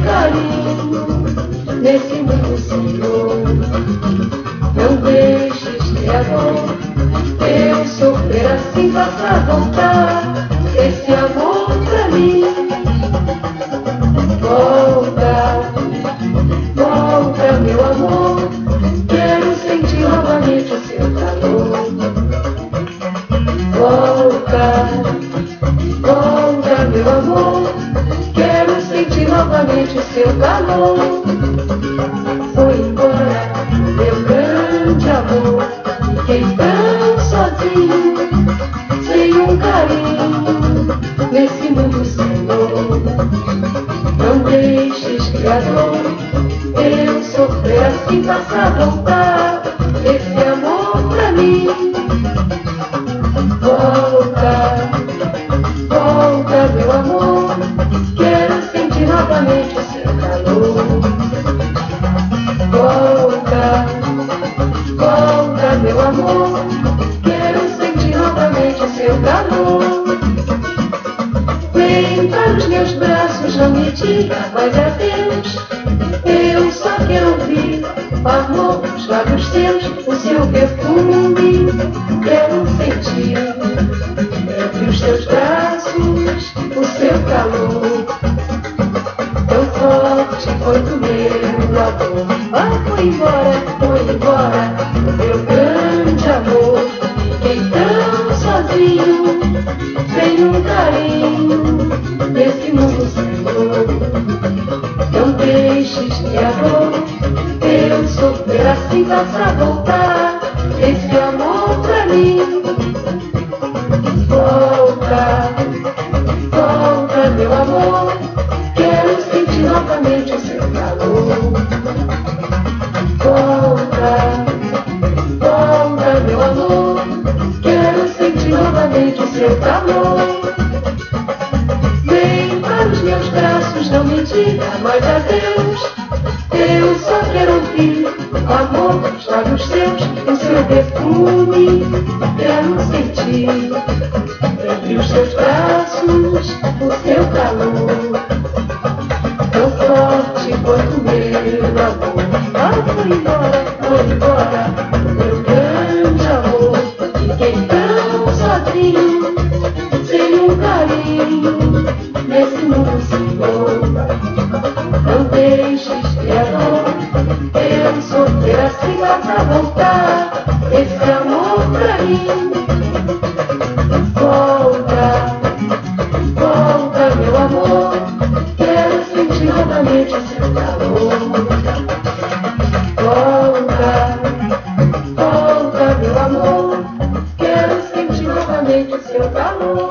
carinho nesse mundo, Senhor. Não deixes, Criador, eu sofrer assim, faça voltar esse amor pra mim. Volta, volta, meu amor, quero sentir novamente o seu calor. Volta, volta, meu amor, quero sentir novamente o seu calor. Foi embora, meu grande amor, fiquei tão sozinho, sem um carinho nesse mundo, Senhor. Não deixes, Criador, eu sofrer assim, faça voltar esse amor pra mim. Volta, volta, meu amor, quero sentir novamente o seu calor. Volta, volta, meu amor, quero sentir novamente o seu calor. Vem para os meus braços, não me diga mais adeus. Eu só quero ouvir o amor dos lábios seus, o seu perfume. Quero sentir entre os teus braços o seu calor. Tão forte quanto meu amor. Ah, foi embora, meu grande amor. Fiquei tão sozinho, sem um carinho nesse mundo, Senhor. Não deixes, Criador, eu sofrer assim, faça voltar esse amor pra mim. Volta, volta, meu amor, quero sentir novamente o seu calor. Volta, volta, meu amor, quero sentir novamente o seu calor. Vem para os meus braços, não me diga mais adeus. Eu só quero ouvir o amor dos lábios seus, o seu perfume. Quero sentir entre os seus braços o seu calor. Tão forte quanto meu amor. Ah, foi embora, meu grande amor. Fiquei tão sozinho, sem um carinho nesse mundo, Senhor. Não deixes, Criador, eu sofrer assim, faça voltar esse amor pra mim. Volta, volta, meu amor, quero sentir novamente o seu calor. Volta, volta, meu amor, quero sentir novamente o seu calor.